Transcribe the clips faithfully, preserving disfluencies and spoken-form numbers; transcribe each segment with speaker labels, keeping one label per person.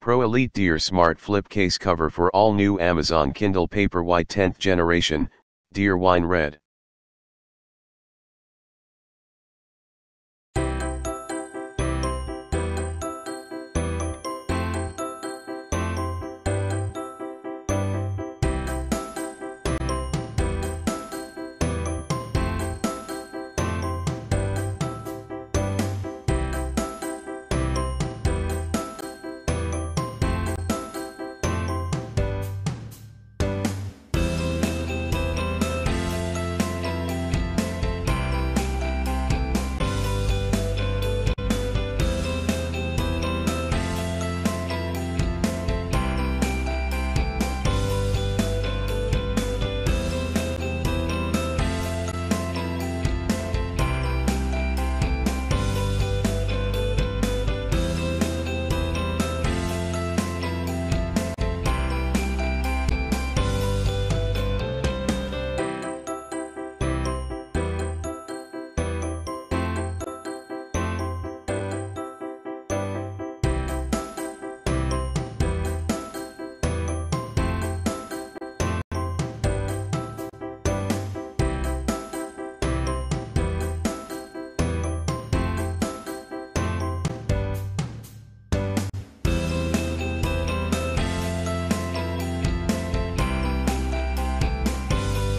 Speaker 1: ProElite Dear Smart Flip Case Cover for all new Amazon Kindle Paperwhite tenth Generation, Dear Wine Red.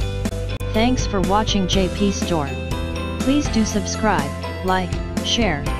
Speaker 2: Thanks for watching J P Store. Please do subscribe, like, share,